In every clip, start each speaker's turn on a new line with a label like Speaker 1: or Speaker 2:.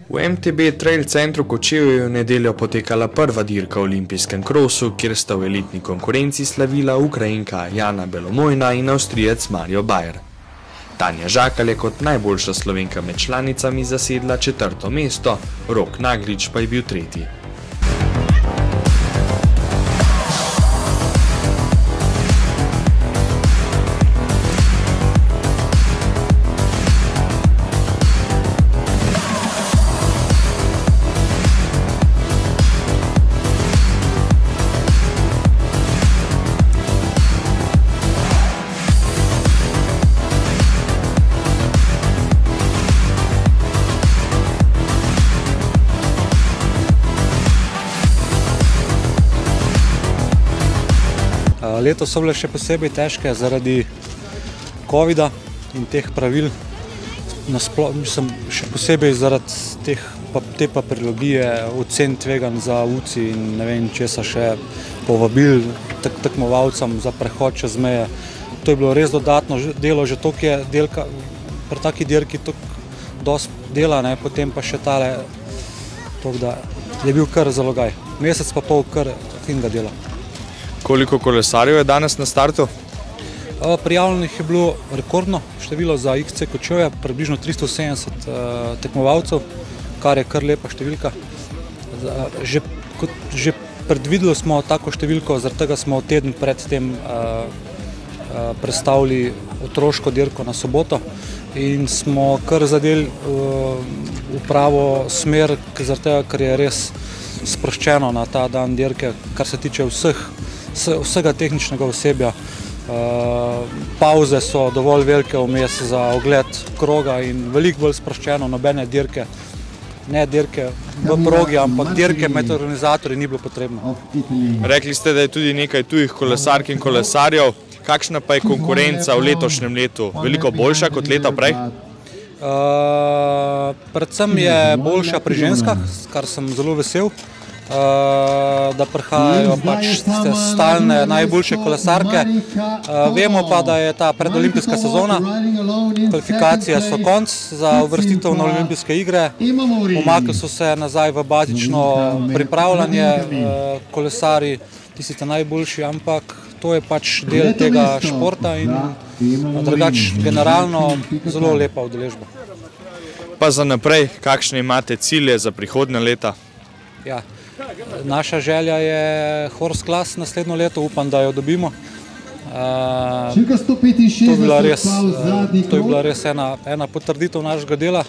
Speaker 1: V MTB Trail centru Kočevje je v nedeljo potekala prva dirka v olimpijskem krosu, kjer sta v elitni konkurenci slavila Ukrajinka Jana Belomojna in Avstrijec Mario Bayer. Tanja Žakelj je kot najboljša Slovenka med članicami zasedla 4. mesto, Rok Naglič pa je bil 3.
Speaker 2: Letos so bile še posebej težke zaradi covida in teh pravil, še posebej zaradi te papirologije, ocen tveganj za UCI in ne vem česa še povabil tekmovalcem za prehod čez meje. To je bilo res dodatno delo, že toliko je delka, pri taki dirki dosti dela, potem pa še tale, toliko da je bil kar zalogaj. Mesec pa pol kar finega dela.
Speaker 1: Koliko kolesarjev je danes na startu?
Speaker 2: Prijavljenih je bilo rekordno število za XC Kočevje, približno 370 tekmovalcev, kar je kar lepa številka. Že predvideli smo tako številko, zaradi tega smo teden pred tem prestavili otroško dirko na soboto in smo kar zadeli v pravo smer, zaradi tega, ker je res sproščeno na ta dan dirke, kar se tiče vsega tehničnega osebja. Pauze so dovolj velike vmes za ogled kroga in veliko bolj sproščeno, nobene dirke, ne dirke v progi, ampak dirke med organizatorji ni bilo potrebno.
Speaker 1: Rekli ste, da je tudi nekaj tujih kolesark in kolesarjev. Kakšna pa je konkurenca v letošnjem letu? Veliko boljša kot leta prej?
Speaker 2: Predvsem je boljša pri ženskah, kar sem zelo vesel. Da prihajajo pač stalne najboljše kolesarke. Vemo pa, da je ta predolimpijska sezona, kvalifikacije so konc za uvrstitev na olimpijske igre. Umaknili so se nazaj v bazično pripravljanje kolesari, tisti najboljši, ampak to je pač del tega športa in drugače generalno zelo lepa udeležba.
Speaker 1: Pa za naprej, kakšne imate cilje za prihodnje leta?
Speaker 2: Ja. Naša želja je Horse Class naslednjo leto, upam, da jo dobimo. To je bila res ena potrditev našega dela.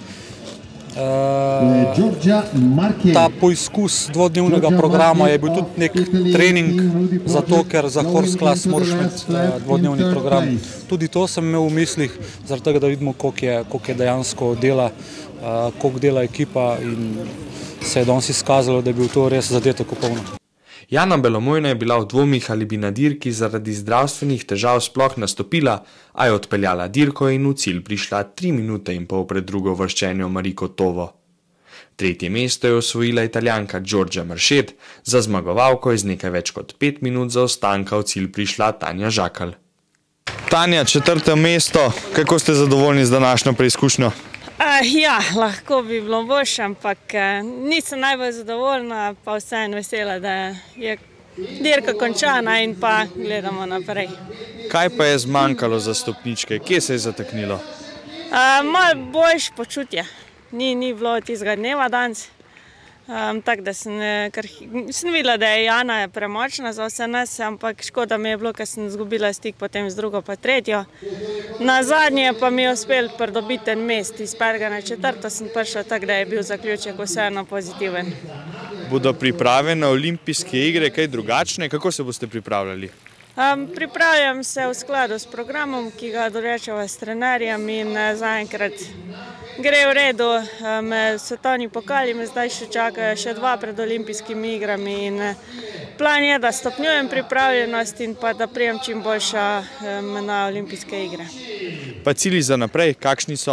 Speaker 2: Ta poizkus dvodnevnega programa je bil tudi nek trening, zato ker za Horse Class moraš imeti dvodnevni program. Tudi to sem imel v mislih, zaradi tega, da vidimo, koliko je dejansko dela, koliko dela ekipa in se je danes izkazalo, da je bil to res zadetek popolno.
Speaker 1: Jana Belomojna je bila v dvomih, ali bi na dirki zaradi zdravstvenih težav sploh nastopila, a je odpeljala dirko in v cilj prišla 3 minute in pol pred drugo uvrščenjo Mariko Tovo. 3. mesto je osvojila Italijanka Giorgia Marchet, za zmagovalko je z nekaj več kot 5 minut zaostanka v cilj prišla Tanja Žakelj. Tanja, 4. mesto, kako ste zadovoljni z današnjo preizkušnjo?
Speaker 3: Ja, lahko bi bilo boljše, ampak nisem najbolj zadovoljna, pa vseeno vesela, da je dirka končana in pa gledamo naprej.
Speaker 1: Kaj pa je zmanjkalo za stopničke? Kje se je zataknilo?
Speaker 3: Malo boljše počutje. Ni bilo tistega dneva danes, tako da sem videla, da je Jana premočna za vse nas, ampak škoda mi je bilo, ker sem izgubila stik potem z drugo pa tretjo. Na zadnje pa mi je uspel pridobiti en mest, iz 5. na 4. sem prišla, tako da je bil zaključek vseeno pozitiven.
Speaker 1: Bodo priprave na olimpijske igre kaj drugačne? Kako se boste pripravljali?
Speaker 3: Pripravljam se v skladu s programom, ki ga dorečava s trenerjem in zaenkrat gre v redu. Svetovni pokali me zdaj še čakajo še 2 pred olimpijskimi igrami in plan je, da stopnjujem pripravljenost in pa da prijem čim boljša na olimpijske igre.
Speaker 1: Pa cilji za naprej, kakšni so?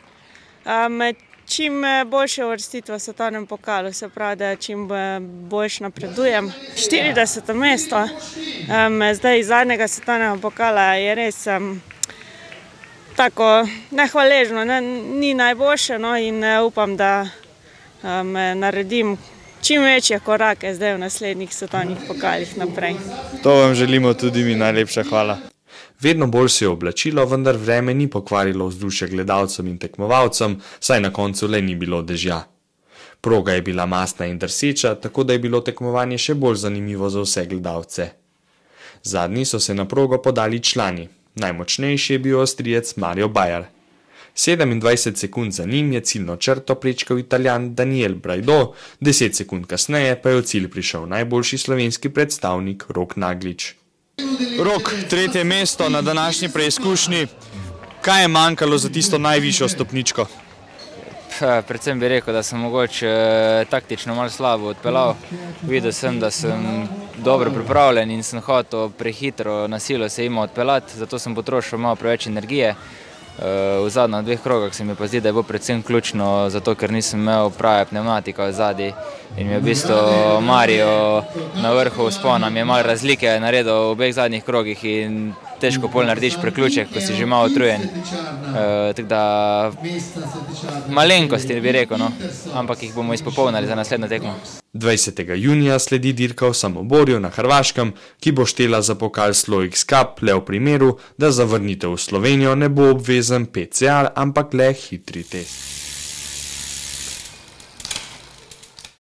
Speaker 3: Čim boljše uvrstitve v svetovnem pokalu, se pravi, da čim boljše napredujem. 40. mesto, zdaj iz zadnjega svetovnega pokala je res tako nehvaležno, ni najboljše in upam, da naredim čim večje korake zdaj v naslednjih svetovnih pokalih naprej.
Speaker 1: To vam želimo tudi mi, najlepša hvala. Vedno bolj se je oblačilo, vendar vreme ni pokvarilo vzdušja gledalcem in tekmovalcem, saj na koncu le ni bilo dežja. Proga je bila mastna in drseča, tako da je bilo tekmovanje še bolj zanimivo za vse gledalce. Zadnji so se na progo podali člani. Najmočnejši je bil Avstrijec Mario Bayer. 27 sekund za njim je ciljno črto prečkal Italijan Daniel Brajdo, 10 sekund kasneje pa je v cilj prišel najboljši slovenski predstavnik Rok Naglič. Rok, tretje mesto na današnji preizkušnji. Kaj je manjkalo za tisto najvišjo stopničko?
Speaker 4: Predvsem bi rekel, da sem mogoče taktično malo slabo odpeljal. Videl sem, da sem dobro pripravljen in sem hotel prehitro na silo se ima odpeljati, zato sem potrošil malo preveč energije. V zadnjih 2 krogah se mi pa zdi, da je bilo predvsem ključno, zato ker nisem imel prave pneumatika v zadnji in mi je v bistvu Mario na vrhu vzpona mi je malo razlike naredil v obeh zadnjih krogih in težko pol narediš preključek, ko si že malo utrujen. Tako da malenkosti bi rekel, no, ampak jih bomo izpopolnili za naslednjo tekmo.
Speaker 1: 20. junija sledi dirka v Samoborju na Hrvaškem, ki bo štela za pokal Sloix Cup le v primeru, da za vrnitev v Slovenijo ne bo obvezen PCR, ampak le hitri test.